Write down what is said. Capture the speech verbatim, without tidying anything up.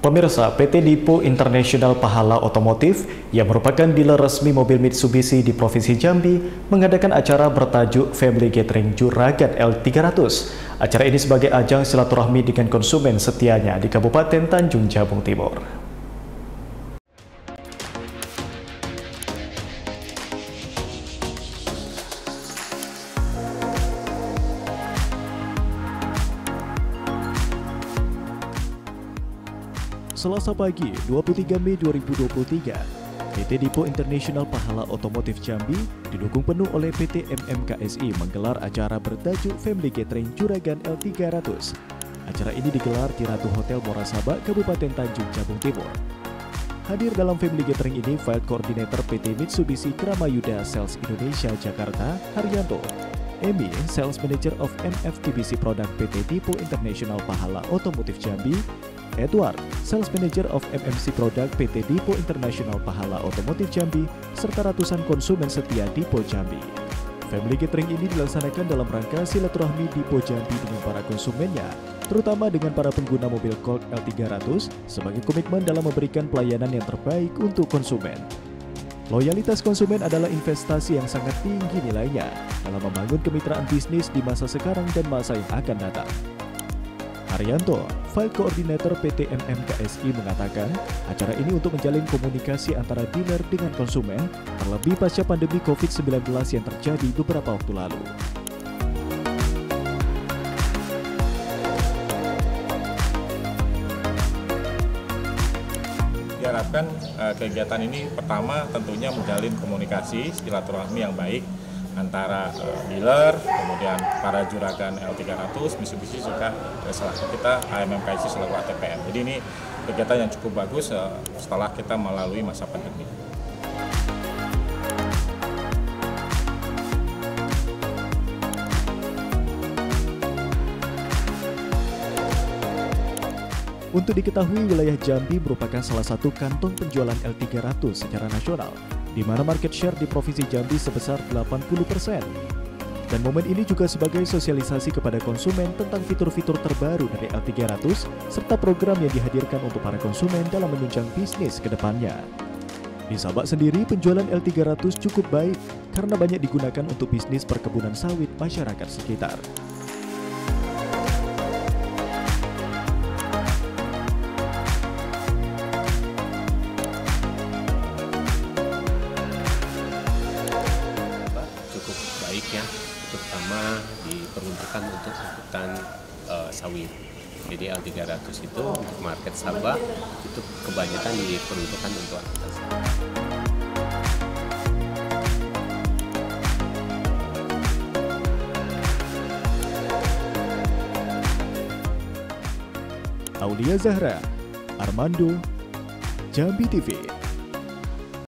Pemirsa, P T Dipo International Pahala Otomotif yang merupakan dealer resmi mobil Mitsubishi di Provinsi Jambi mengadakan acara bertajuk Family Gathering Juragan L tiga ratus. Acara ini sebagai ajang silaturahmi dengan konsumen setianya di Kabupaten Tanjung Jabung Timur. Selasa pagi, dua puluh tiga Mei dua ribu dua puluh tiga, P T Dipo International Pahala Otomotif Jambi didukung penuh oleh P T M M K S I menggelar acara bertajuk Family Gathering Juragan L tiga ratus. Acara ini digelar di Ratu Hotel Morasaba, Kabupaten Tanjung Jabung Timur. Hadir dalam Family Gathering ini Field Coordinator P T Mitsubishi Kramayuda Sales Indonesia Jakarta, Haryanto, Emi, Sales Manager of M F T B C Product P T Dipo International Pahala Otomotif Jambi, Edward, Sales Manager of M M C Product P T Dipo International Pahala Otomotif Jambi, serta ratusan konsumen setia Dipo Jambi. Family Gathering ini dilaksanakan dalam rangka silaturahmi Dipo Jambi dengan para konsumennya, terutama dengan para pengguna mobil Colt L tiga ratus, sebagai komitmen dalam memberikan pelayanan yang terbaik untuk konsumen. Loyalitas konsumen adalah investasi yang sangat tinggi nilainya dalam membangun kemitraan bisnis di masa sekarang dan masa yang akan datang. Haryanto, Field Coordinator P T M M K S I mengatakan, acara ini untuk menjalin komunikasi antara dealer dengan konsumen, terlebih pasca pandemi COVID sembilan belas yang terjadi beberapa waktu lalu. Diharapkan uh, kegiatan ini pertama tentunya menjalin komunikasi silaturahmi yang baik antara uh, dealer, kemudian para juragan L tiga ratus, Mitsubishi juga uh, selaku kita A M M K S I selaku A T P M. Jadi ini kegiatan yang cukup bagus uh, setelah kita melalui masa pandemi. Untuk diketahui, wilayah Jambi merupakan salah satu kantong penjualan L tiga ratus secara nasional, di mana market share di Provinsi Jambi sebesar delapan puluh persen. Dan momen ini juga sebagai sosialisasi kepada konsumen tentang fitur-fitur terbaru dari L tiga ratus, serta program yang dihadirkan untuk para konsumen dalam menunjang bisnis ke depannya. Di Sabak sendiri, penjualan L tiga ratus cukup baik karena banyak digunakan untuk bisnis perkebunan sawit masyarakat sekitar. Baik ya, terutama diperuntukkan untuk angkutan uh, sawit. Jadi L tiga ratus itu untuk market Sabah itu kebanyakan diperuntukkan untuk angkutan sawit. Aulia Zahra, Armando, Jambi T V.